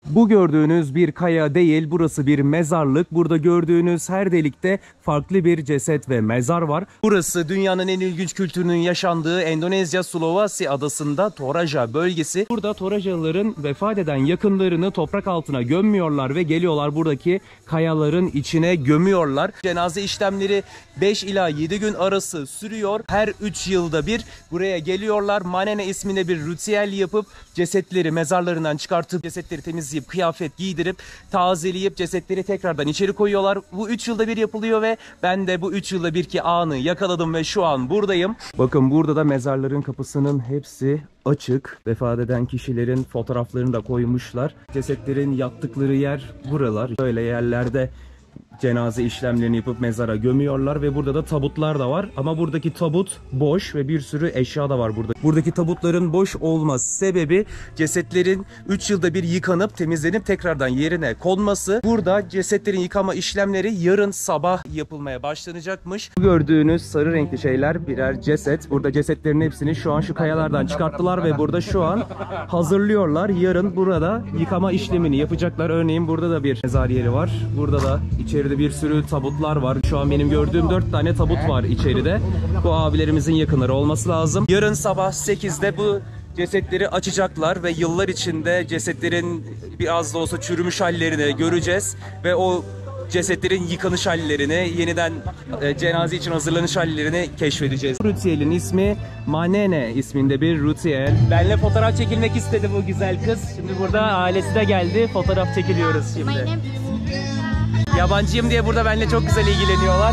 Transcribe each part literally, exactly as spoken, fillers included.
Bu gördüğünüz bir kaya değil, burası bir mezarlık. Burada gördüğünüz her delikte farklı bir ceset ve mezar var. Burası dünyanın en ilginç kültürünün yaşandığı Endonezya Sulawesi adasında Toraja bölgesi. Burada Torajalıların vefat eden yakınlarını toprak altına gömmüyorlar ve geliyorlar buradaki kayaların içine gömüyorlar. Cenaze işlemleri beş ila yedi gün arası sürüyor. Her üç yılda bir buraya geliyorlar. Manene isminde bir ritüel yapıp cesetleri mezarlarından çıkartıp cesetleri temizleyip kıyafet giydirip tazeleyip cesetleri tekrardan içeri koyuyorlar. Bu üç yılda bir yapılıyor ve ben de bu üç yılda birki anı yakaladım ve şu an buradayım. Bakın burada da mezarların kapısının hepsi açık. Vefat eden kişilerin fotoğraflarını da koymuşlar. Cesetlerin yattıkları yer buralar. Böyle yerlerde cenaze işlemlerini yapıp mezara gömüyorlar ve burada da tabutlar da var. Ama buradaki tabut boş ve bir sürü eşya da var burada. Buradaki tabutların boş olması sebebi cesetlerin üç yılda bir yıkanıp temizlenip tekrardan yerine konması. Burada cesetlerin yıkama işlemleri yarın sabah yapılmaya başlanacakmış. Bu gördüğünüz sarı renkli şeyler birer ceset. Burada cesetlerin hepsini şu an şu kayalardan çıkarttılar ve burada şu an hazırlıyorlar. Yarın burada yıkama işlemini yapacaklar. Örneğin burada da bir mezar yeri var. Burada da içeri bir sürü tabutlar var. Şu an benim gördüğüm dört tane tabut var içeride. Bu abilerimizin yakınları olması lazım. Yarın sabah sekizde bu cesetleri açacaklar ve yıllar içinde cesetlerin biraz da olsa çürümüş hallerini göreceğiz ve o cesetlerin yıkanış hallerini, yeniden e, cenaze için hazırlanış hallerini keşfedeceğiz. Ritüelin ismi Manene isminde bir ritüel. Benle fotoğraf çekilmek istedi bu güzel kız. Şimdi burada ailesi de geldi. Fotoğraf çekiliyoruz şimdi. Yabancıyım diye burada benimle çok güzel ilgileniyorlar.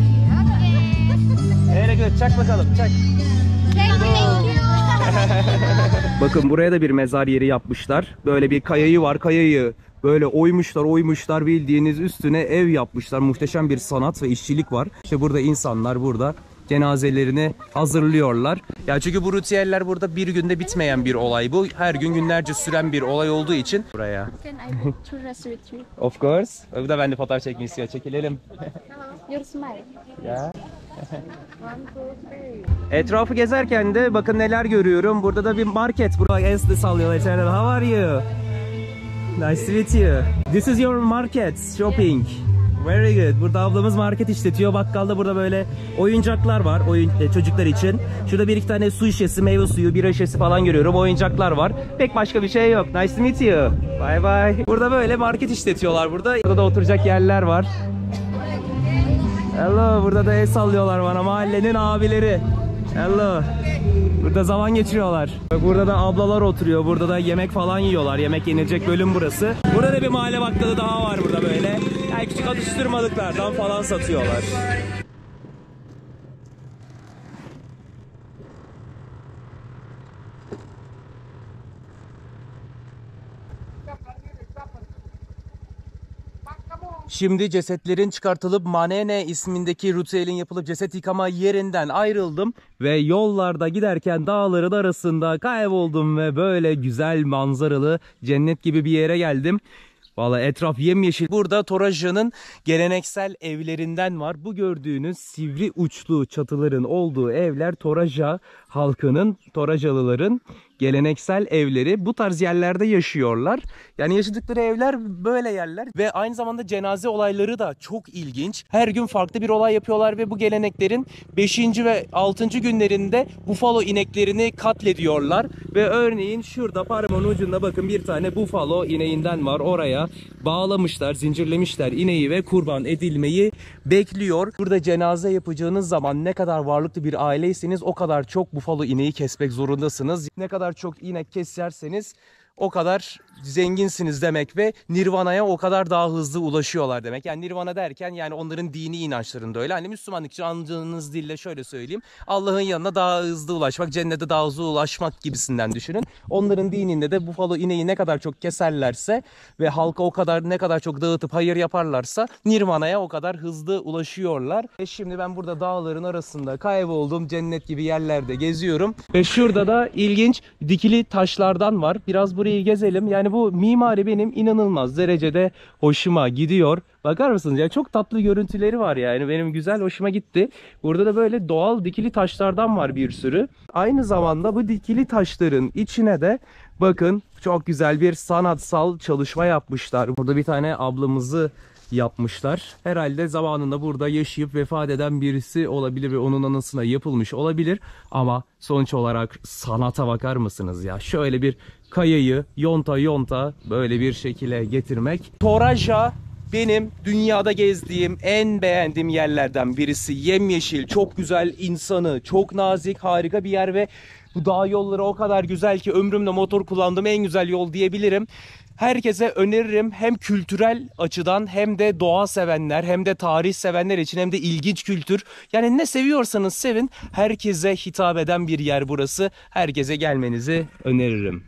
Very good. Çak bakalım. Çak. Bakın buraya da bir mezar yeri yapmışlar. Böyle bir kayayı var. Kayayı böyle oymuşlar oymuşlar bildiğiniz üstüne ev yapmışlar. Muhteşem bir sanat ve işçilik var. İşte burada insanlar burada cenazelerini hazırlıyorlar. Ya çünkü bu ritüeller burada bir günde bitmeyen bir olay bu. Her gün günlerce süren bir olay olduğu için buraya. Of course. Bu da ben de fotoğraf çekmek istiyor. Çekilelim. Ya. Etrafı gezerken de bakın neler görüyorum. Burada da bir market. Burada el de sallıyorlar içeride. How are you? Nice to meet you. This is your market shopping. Very good. Burada ablamız market işletiyor. Bakkalda burada böyle oyuncaklar var oyun e, çocuklar için. Şurada bir iki tane su şişesi, meyve suyu, bira şişesi falan görüyorum. Oyuncaklar var. Pek başka bir şey yok. Nice to meet you. Bye bye. Burada böyle market işletiyorlar burada. Burada da oturacak yerler var. Hello. Burada da el sallıyorlar bana. Mahallenin abileri. Hello. Burada zaman geçiriyorlar. Burada da ablalar oturuyor. Burada da yemek falan yiyorlar. Yemek yenilecek bölüm burası. Burada da bir mahalle bakkalı daha var burada böyle. Yani küçük atıştırmalıklardan falan satıyorlar. Şimdi cesetlerin çıkartılıp Manene ismindeki ritüelin yapılıp ceset yıkama yerinden ayrıldım ve yollarda giderken dağların arasında kayboldum ve böyle güzel manzaralı cennet gibi bir yere geldim. Vallahi etraf yemyeşil. Burada Toraja'nın geleneksel evlerinden var. Bu gördüğünüz sivri uçlu çatıların olduğu evler Toraja halkının, Torajalıların geleneksel evleri. Bu tarz yerlerde yaşıyorlar. Yani yaşadıkları evler böyle yerler ve aynı zamanda cenaze olayları da çok ilginç. Her gün farklı bir olay yapıyorlar ve bu geleneklerin beşinci ve altıncı günlerinde bufalo ineklerini katlediyorlar. Ve örneğin şurada parmağın ucunda bakın bir tane bufalo ineğinden var. Oraya bağlamışlar, zincirlemişler ineği ve kurban edilmeyi bekliyor. Burada cenaze yapacağınız zaman ne kadar varlıklı bir aileyseniz o kadar çok bufalo ineği kesmek zorundasınız. Ne kadar çok inek keserseniz o kadar zenginsiniz demek ve Nirvana'ya o kadar daha hızlı ulaşıyorlar demek. Yani Nirvana derken yani onların dini inançlarında öyle. Hani Müslümanlık için anladığınız dille şöyle söyleyeyim. Allah'ın yanına daha hızlı ulaşmak, cennete daha hızlı ulaşmak gibisinden düşünün. Onların dininde de bufalo ineği ne kadar çok keserlerse ve halka o kadar ne kadar çok dağıtıp hayır yaparlarsa Nirvana'ya o kadar hızlı ulaşıyorlar. Ve şimdi ben burada dağların arasında kayboldum. Cennet gibi yerlerde geziyorum. Ve şurada da ilginç dikili taşlardan var. Biraz burayı gezelim. Yani bu mimari benim inanılmaz derecede hoşuma gidiyor. Bakar mısınız ya, çok tatlı görüntüleri var yani, benim güzel hoşuma gitti. Burada da böyle doğal dikili taşlardan var bir sürü. Aynı zamanda bu dikili taşların içine de Bakın çok güzel bir sanatsal çalışma yapmışlar. Burada bir tane ablamızı yapmışlar. Herhalde zamanında burada yaşayıp vefat eden birisi olabilir ve onun anısına yapılmış olabilir. Ama sonuç olarak sanata bakar mısınız ya? Şöyle bir kayayı yonta yonta böyle bir şekilde getirmek. Toraja benim dünyada gezdiğim en beğendiğim yerlerden birisi. Yemyeşil, çok güzel insanı, çok nazik, harika bir yer ve bu dağ yolları o kadar güzel ki ömrümde motor kullandığım en güzel yol diyebilirim. Herkese öneririm, hem kültürel açıdan hem de doğa sevenler hem de tarih sevenler için hem de ilginç kültür. Yani ne seviyorsanız sevin, herkese hitap eden bir yer burası. Herkese gelmenizi öneririm.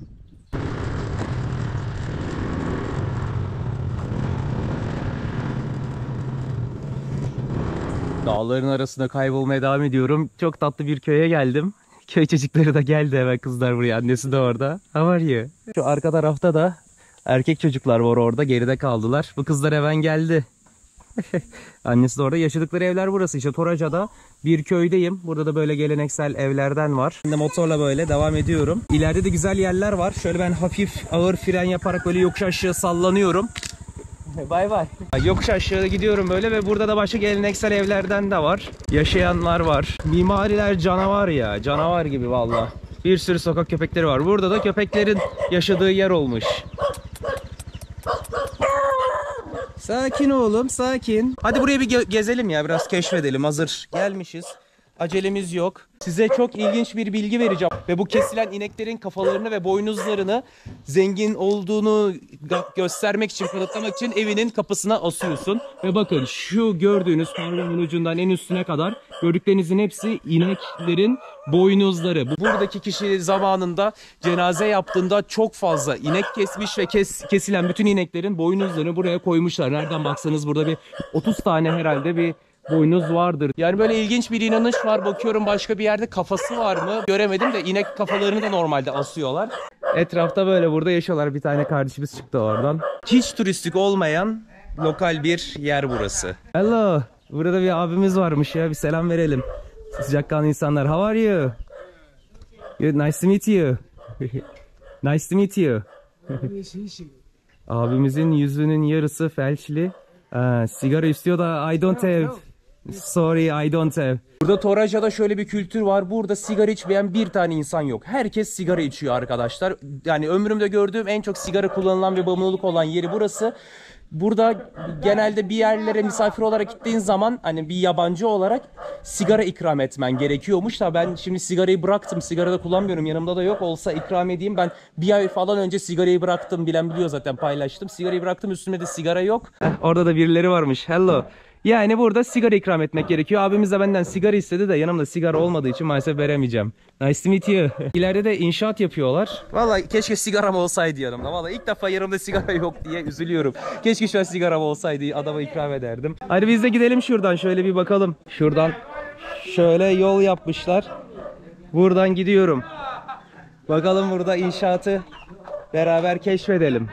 Dağların arasında kaybolmaya devam ediyorum. Çok tatlı bir köye geldim. Köy çocukları da geldi hemen, kızlar buraya. Annesi de orada. How are you? Şu arka tarafta da erkek çocuklar var orada. Geride kaldılar. Bu kızlar hemen geldi. Annesi de orada. Yaşadıkları evler burası. İşte Toraca'da bir köydeyim. Burada da böyle geleneksel evlerden var. Ben de motorla böyle devam ediyorum. İleride de güzel yerler var. Şöyle ben hafif ağır fren yaparak böyle yokuş aşağı sallanıyorum. Bay bay. Yokuş aşağı gidiyorum böyle ve burada da başka geleneksel evlerden de var. Yaşayanlar var. Mimariler canavar ya. Canavar gibi valla. Bir sürü sokak köpekleri var. Burada da köpeklerin yaşadığı yer olmuş. Sakin oğlum, sakin. Hadi buraya bir ge gezelim ya, biraz keşfedelim. Hazır gelmişiz. Acelemiz yok. Size çok ilginç bir bilgi vereceğim. Ve bu kesilen ineklerin kafalarını ve boynuzlarını zengin olduğunu göstermek için, kanıtlamak için evinin kapısına asıyorsun. Ve bakın şu gördüğünüz parmağımın ucundan en üstüne kadar gördüklerinizin hepsi ineklerin boynuzları. Buradaki kişi zamanında cenaze yaptığında çok fazla inek kesmiş ve kes, kesilen bütün ineklerin boynuzlarını buraya koymuşlar. Nereden baksanız burada bir otuz tane herhalde bir boynuz vardır. Yani böyle ilginç bir inanış var. Bakıyorum başka bir yerde kafası var mı? Göremedim de inek kafalarını da normalde asıyorlar. Etrafta böyle burada yaşıyorlar. Bir tane kardeşimiz çıktı oradan. Hiç turistik olmayan lokal bir yer burası. Hello. Burada bir abimiz varmış ya. Bir selam verelim. Sıcakkanlı insanlar. How are you? Good. Nice to meet you. Nice to meet you. Abimizin yüzünün yarısı felçli. Aa, sigara istiyor da I don't have. Sorry, I don't have. Burada Toraca'da şöyle bir kültür var. Burada sigara içmeyen bir tane insan yok. Herkes sigara içiyor arkadaşlar. Yani ömrümde gördüğüm en çok sigara kullanılan ve bağımlılık olan yeri burası. Burada genelde bir yerlere misafir olarak gittiğin zaman hani bir yabancı olarak sigara ikram etmen gerekiyormuş da ben şimdi sigarayı bıraktım. Sigara da kullanmıyorum. Yanımda da yok, olsa ikram edeyim. Ben bir ay falan önce sigarayı bıraktım. Bilen biliyor zaten, paylaştım. Sigarayı bıraktım, üstümde de sigara yok. Heh, orada da birileri varmış. Hello. Yani burada sigara ikram etmek gerekiyor. Abimiz de benden sigara istedi de yanımda sigara olmadığı için maalesef veremeyeceğim. Nice to meet you. İleride de inşaat yapıyorlar. Vallahi keşke sigaram olsaydı yanımda. Vallahi ilk defa yanımda sigara yok diye üzülüyorum. Keşke şu an sigaram olsaydı, adama ikram ederdim. Hadi biz de gidelim şuradan, şöyle bir bakalım. Şuradan şöyle yol yapmışlar. Buradan gidiyorum. Bakalım burada inşaatı beraber keşfedelim.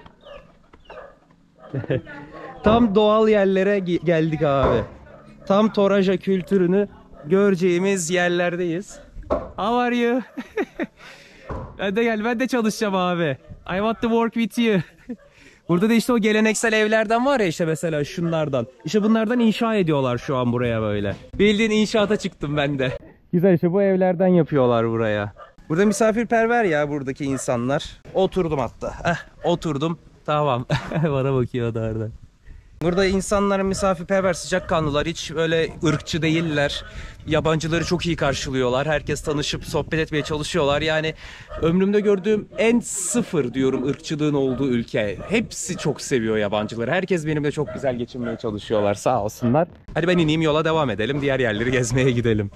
Tam doğal yerlere geldik abi. Tam Toraja kültürünü göreceğimiz yerlerdeyiz. How are you? Ben de gel, ben de çalışacağım abi. I want to work with you. Burada da işte o geleneksel evlerden var ya, işte mesela şunlardan. İşte bunlardan inşa ediyorlar şu an buraya böyle. Bildiğin inşaata çıktım ben de. Güzel, işte bu evlerden yapıyorlar buraya. Burada misafirperver ya buradaki insanlar. Oturdum hatta. Heh, oturdum. Tamam. Bana bakıyor da orada. Burada insanlar misafirperver, sıcakkanlılar, hiç öyle ırkçı değiller. Yabancıları çok iyi karşılıyorlar. Herkes tanışıp sohbet etmeye çalışıyorlar. Yani ömrümde gördüğüm en sıfır diyorum ırkçılığın olduğu ülke. Hepsi çok seviyor yabancıları. Herkes benimle çok güzel geçinmeye çalışıyorlar, sağ olsunlar. Hadi ben ineyim, yola devam edelim. Diğer yerleri gezmeye gidelim.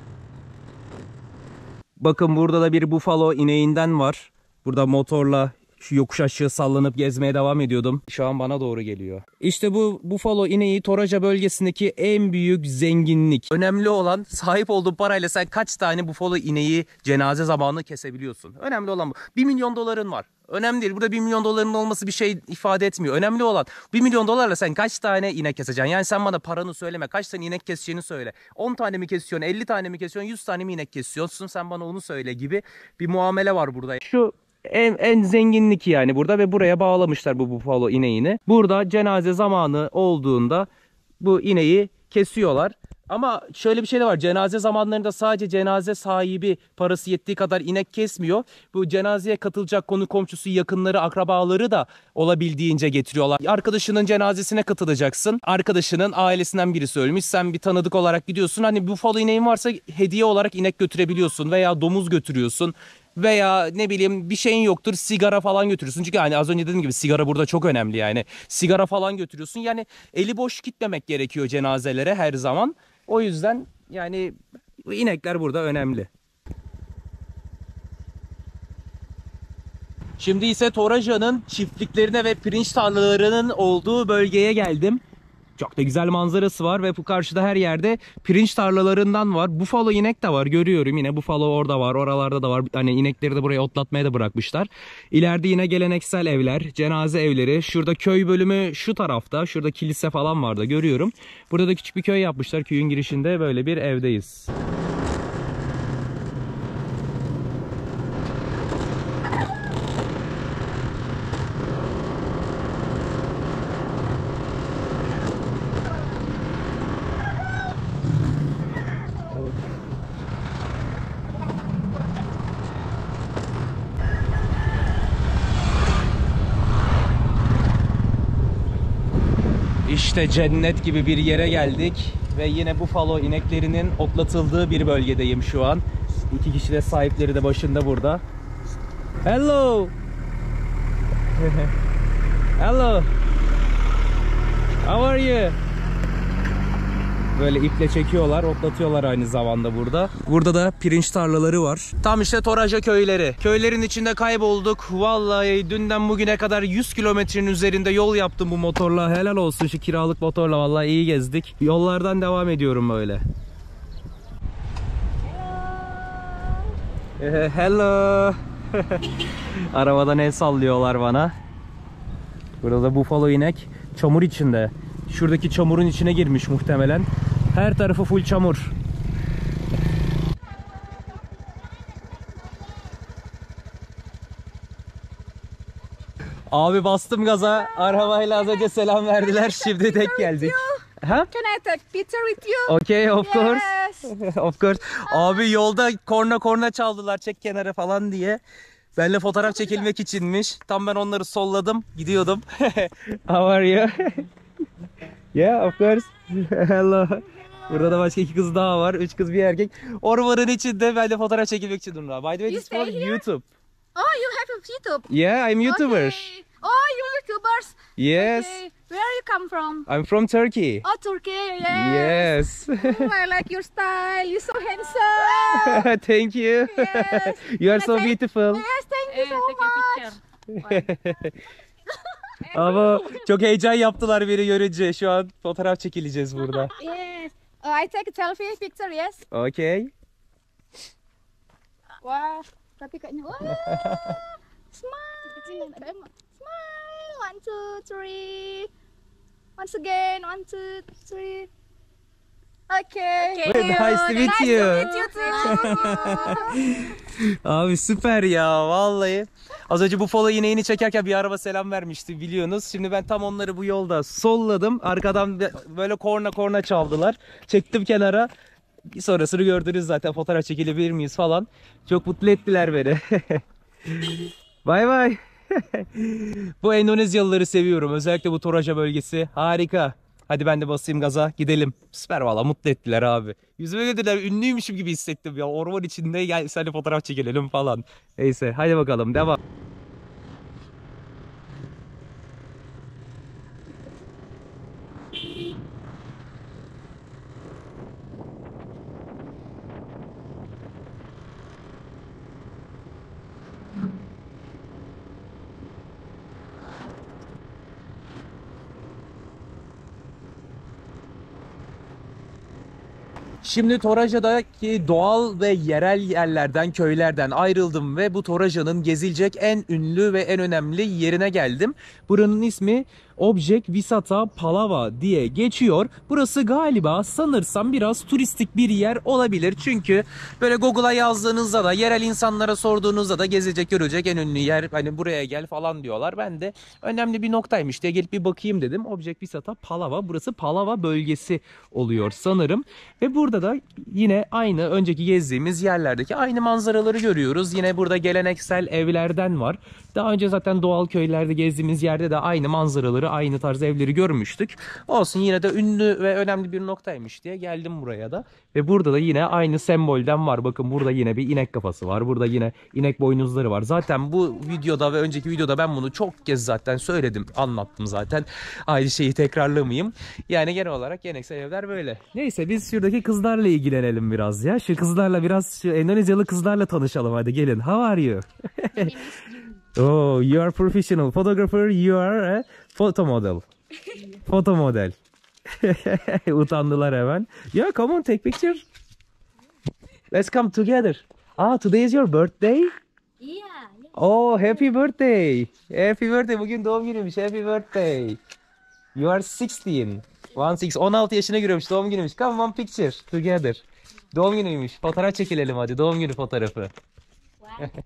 Bakın burada da bir bufalo ineğinden var. Burada motorla Şu yokuş aşağı sallanıp gezmeye devam ediyordum. Şu an bana doğru geliyor. İşte bu bufalo ineği Toraja bölgesindeki en büyük zenginlik. Önemli olan sahip olduğun parayla sen kaç tane bufalo ineği cenaze zamanı kesebiliyorsun. Önemli olan bu. bir milyon doların var. Önemli değil. Burada bir milyon doların olması bir şey ifade etmiyor. Önemli olan bir milyon dolarla sen kaç tane inek keseceksin? Yani sen bana paranı söyleme. Kaç tane inek keseceğini söyle. on tane mi kesiyorsun? elli tane mi kesiyorsun? yüz tane mi inek kesiyorsun? Sen bana onu söyle gibi bir muamele var burada. Şu en, en zenginlik yani burada ve buraya bağlamışlar bu bufalo ineğini. Burada cenaze zamanı olduğunda bu ineği kesiyorlar. Ama şöyle bir şey de var. Cenaze zamanlarında sadece cenaze sahibi parası yettiği kadar inek kesmiyor. Bu cenazeye katılacak konu komşusu, yakınları, akrabaları da olabildiğince getiriyorlar. Arkadaşının cenazesine katılacaksın. Arkadaşının ailesinden birisi ölmüş. Sen bir tanıdık olarak gidiyorsun. Hani bufalo ineğin varsa hediye olarak inek götürebiliyorsun veya domuz götürüyorsun. Veya ne bileyim bir şeyin yoktur, sigara falan götürüyorsun. Çünkü hani az önce dediğim gibi sigara burada çok önemli yani. Sigara falan götürüyorsun. Yani eli boş gitmemek gerekiyor cenazelere her zaman. O yüzden yani inekler burada önemli. Şimdi ise Toraja'nın çiftliklerine ve pirinç tarlalarının olduğu bölgeye geldim. Çok da güzel manzarası var ve bu karşıda her yerde pirinç tarlalarından var. Bufalo inek de var, görüyorum yine bufalo orada var, oralarda da var. Hani inekleri de buraya otlatmaya da bırakmışlar. İleride yine geleneksel evler, cenaze evleri. Şurada köy bölümü şu tarafta. Şurada kilise falan var da görüyorum. Burada da küçük bir köy yapmışlar. Köyün girişinde böyle bir evdeyiz. İşte cennet gibi bir yere geldik ve yine bufalo ineklerinin otlatıldığı bir bölgedeyim şu an. İki kişi de sahipleri de başında burada. Hello. Hello. How are you? Böyle iple çekiyorlar, otlatıyorlar aynı zamanda burada. Burada da pirinç tarlaları var. Tam işte Toraja köyleri. Köylerin içinde kaybolduk. Vallahi dünden bugüne kadar yüz kilometrenin üzerinde yol yaptım bu motorla. Helal olsun şu kiralık motorla, vallahi iyi gezdik. Yollardan devam ediyorum böyle. Hello. Hello. Arabadan el sallıyorlar bana. Burada da bufalo inek çamur içinde. Şuradaki çamurun içine girmiş muhtemelen. Her tarafı full çamur. Abi bastım gaza. Arabayla az önce selam verdiler. Şimdi tek geldik. Ha? Can I take picture with you? Okay, of course. Yes. Of course. Abi yolda korna korna çaldılar, çek kenara falan diye. Benimle fotoğraf çekilmek içinmiş. Tam ben onları solladım. Gidiyordum. How are you? Yeah, of course. Hello. Burada da başka iki kız daha var. Üç kız bir erkek. Ormanın içinde ben de fotoğraf çekilmek için durumda. By the way, You this for stay here? YouTube. Oh, you have a YouTube? Yeah, I'm YouTuber. Okay. Oh, you YouTubers? Yes. Okay. Where you come from? I'm from Turkey. Oh, Turkey, yes. Yes. Mm, I like your style. You're so handsome. Thank you. Yes. You are Can I so take- beautiful. Yes, thank you so much. Ama çok heyecan yaptılar beni görünce. Şu an fotoğraf çekileceğiz burada. Yes. Uh, I take a selfie picture, yes. Okay. Wah, tapi kayaknya wah. Smile. Smile. One, two, three. Once again. One, two, three. Okay. Very nice to meet Nice you. to meet you too. Abi süper ya vallahi. Az önce bu bufalo ineğini çekerken bir araba selam vermişti biliyorsunuz. Şimdi ben tam onları bu yolda solladım. Arkadan böyle korna korna çaldılar. Çektim kenara. Sonrasını gördünüz zaten, fotoğraf çekilebilir miyiz falan. Çok mutlu ettiler beni. Bay bay. Bu Endonezyalıları seviyorum. Özellikle bu Toraja bölgesi. Harika. Hadi ben de basayım gaza, gidelim. Süper valla, mutlu ettiler abi. Yüzüme güldüler, ünlüymüşüm gibi hissettim ya. Orman içinde gel seninle fotoğraf çekilelim falan. Neyse hadi bakalım devam. Şimdi Toraja'daki doğal ve yerel yerlerden, köylerden ayrıldım ve bu Toraja'nın gezilecek en ünlü ve en önemli yerine geldim. Buranın ismi Objek Visata Palava diye geçiyor. Burası galiba sanırsam biraz turistik bir yer olabilir. Çünkü böyle Google'a yazdığınızda da, yerel insanlara sorduğunuzda da gezilecek, görecek en ünlü yer, hani buraya gel falan diyorlar. Ben de önemli bir noktaymış diye gelip bir bakayım dedim. Objek Visata Palava. Burası Palava bölgesi oluyor sanırım. Ve burada da yine aynı önceki gezdiğimiz yerlerdeki aynı manzaraları görüyoruz. Yine burada geleneksel evlerden var. Daha önce zaten doğal köylerde gezdiğimiz yerde de aynı manzaraları, aynı tarz evleri görmüştük. Olsun, yine de ünlü ve önemli bir noktaymış diye geldim buraya da. Ve burada da yine aynı sembolden var. Bakın burada yine bir inek kafası var. Burada yine inek boynuzları var. Zaten bu videoda ve önceki videoda ben bunu çok kez zaten söyledim, anlattım zaten. Aynı şeyi tekrarlamayayım. Yani genel olarak geleneksel evler böyle. Neyse, biz şuradaki kızlarla ilgilenelim biraz ya. Şu kızlarla biraz, şu Endonezyalı kızlarla tanışalım, hadi gelin. How are you? Oh, you are professional photographer, you are a photo model. Photo model. Utandılar hemen. Yeah, come on, take picture. Let's come together. Ah, today is your birthday? Yeah. Oh, happy birthday. Happy birthday. Bugün doğum günümüş. Happy birthday. You are sixteen. One six. on altı yaşına giriyormuş. Doğum günümüş. Come on, picture together. Doğum günüymüş. Fotoğraf çekilelim hadi. Doğum günü fotoğrafı. Wow.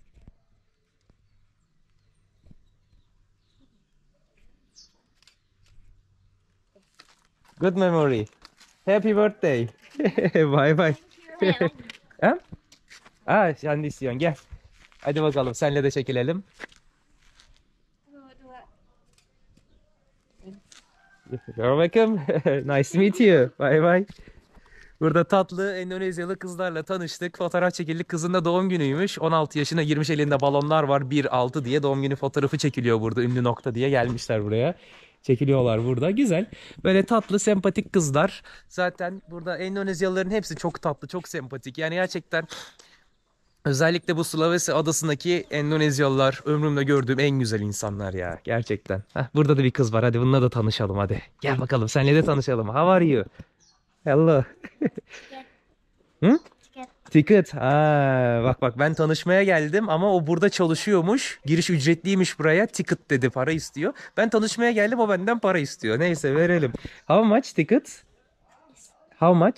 Good memory. Happy birthday. Bye bye. Ha? Aa, sen de istiyorsun. Gel. Hadi bakalım, senle de çekilelim. You're welcome. Nice to meet you. Bye bye. Burada tatlı Endonezyalı kızlarla tanıştık. Fotoğraf çekildik. Kızın da doğum günüymüş. on altı yaşına girmiş, elinde balonlar var. bir altı diye doğum günü fotoğrafı çekiliyor burada. Ünlü nokta diye gelmişler buraya. Çekiliyorlar burada. Güzel. Böyle tatlı, sempatik kızlar. Zaten burada Endonezyalıların hepsi çok tatlı, çok sempatik. Yani gerçekten özellikle bu Sulawesi adasındaki Endonezyalılar ömrümde gördüğüm en güzel insanlar ya. Gerçekten. Heh, burada da bir kız var. Hadi bununla da tanışalım hadi. Gel bakalım, seninle de tanışalım. How are you? Hello. Hı? Ticket. Ha, bak bak, ben tanışmaya geldim ama o burada çalışıyormuş. Giriş ücretliymiş buraya. Ticket dedi, para istiyor. Ben tanışmaya geldim, o benden para istiyor. Neyse, verelim. How much ticket? How much?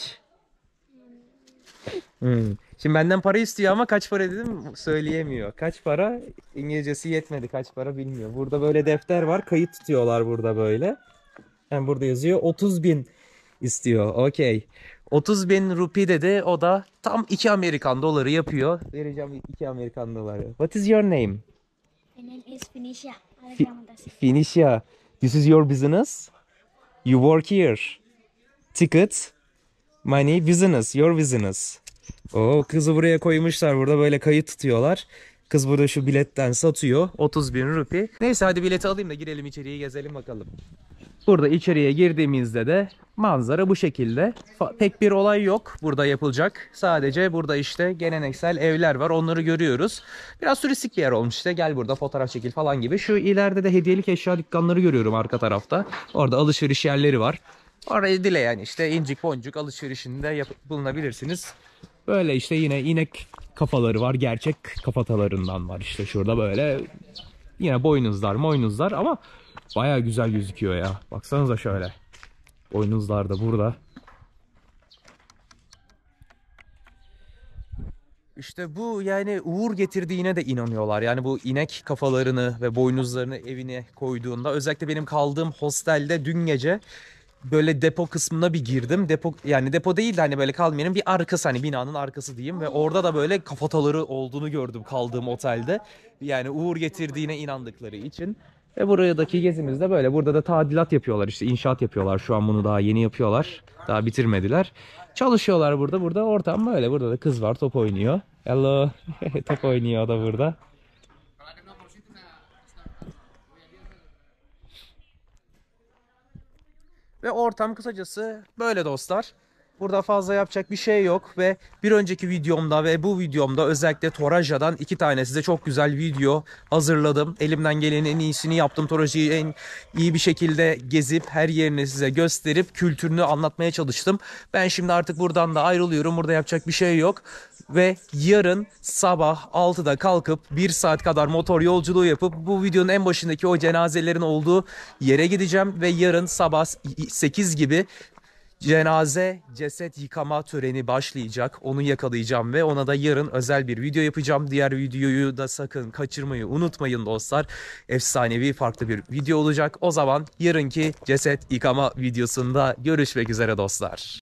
Hmm. Şimdi benden para istiyor ama kaç para dedim söyleyemiyor. Kaç para? İngilizcesi yetmedi. Kaç para bilmiyor. Burada böyle defter var. Kayıt tutuyorlar burada böyle. Yani burada yazıyor otuz bin istiyor. Okey. otuz bin rupi dedi. O da tam iki Amerikan doları yapıyor. Vereceğim iki Amerikan doları. What is your name? My name is Finisha. Alexander. Finicia. This is your business? You work here. Ticket. Money, business. Your business. Oo, kızı buraya koymuşlar. Burada böyle kayıt tutuyorlar. Kız burada şu biletten satıyor. otuz bin rupi. Neyse, hadi bileti alayım da girelim içeriye, gezelim bakalım. Burada içeriye girdiğimizde de manzara bu şekilde. Fa- pek bir olay yok burada yapılacak. Sadece burada işte geleneksel evler var. Onları görüyoruz. Biraz turistik bir yer olmuş işte. Gel burada fotoğraf çekil falan gibi. Şu ileride de hediyelik eşya dükkanları görüyorum arka tarafta. Orada alışveriş yerleri var. Orayı dileyen işte incik boncuk alışverişinde yap- bulunabilirsiniz. Böyle işte yine inek kafaları var. Gerçek kafatalarından var işte şurada böyle. Yine boynuzlar boynuzlar ama baya güzel gözüküyor ya. Baksanıza şöyle. Boynuzlar da burada. İşte bu yani uğur getirdiğine de inanıyorlar. Yani bu inek kafalarını ve boynuzlarını evine koyduğunda, özellikle benim kaldığım hostelde dün gece böyle depo kısmına bir girdim. Depo, yani depo değil de hani böyle kalmayanın bir arkası, hani binanın arkası diyeyim, ve orada da böyle kafataları olduğunu gördüm kaldığım otelde. Yani uğur getirdiğine inandıkları için. Ve buradaki gezimiz de böyle. Burada da tadilat yapıyorlar, işte inşaat yapıyorlar. Şu an bunu daha yeni yapıyorlar. Daha bitirmediler. Çalışıyorlar burada. Burada ortam böyle. Burada da kız var, top oynuyor. Hello. Top oynuyor o da burada. Ve ortam kısacası böyle dostlar. Burada fazla yapacak bir şey yok ve bir önceki videomda ve bu videomda özellikle Toraja'dan iki tane size çok güzel video hazırladım. Elimden gelenin en iyisini yaptım. Toraja'yı en iyi bir şekilde gezip her yerini size gösterip kültürünü anlatmaya çalıştım. Ben şimdi artık buradan da ayrılıyorum. Burada yapacak bir şey yok. Ve yarın sabah altıda kalkıp bir saat kadar motor yolculuğu yapıp bu videonun en başındaki o cenazelerin olduğu yere gideceğim. Ve yarın sabah sekiz gibi cenaze ceset yıkama töreni başlayacak. Onu yakalayacağım ve ona da yarın özel bir video yapacağım. Diğer videoyu da sakın kaçırmayı unutmayın dostlar. Efsanevi farklı bir video olacak. O zaman yarınki ceset yıkama videosunda görüşmek üzere dostlar.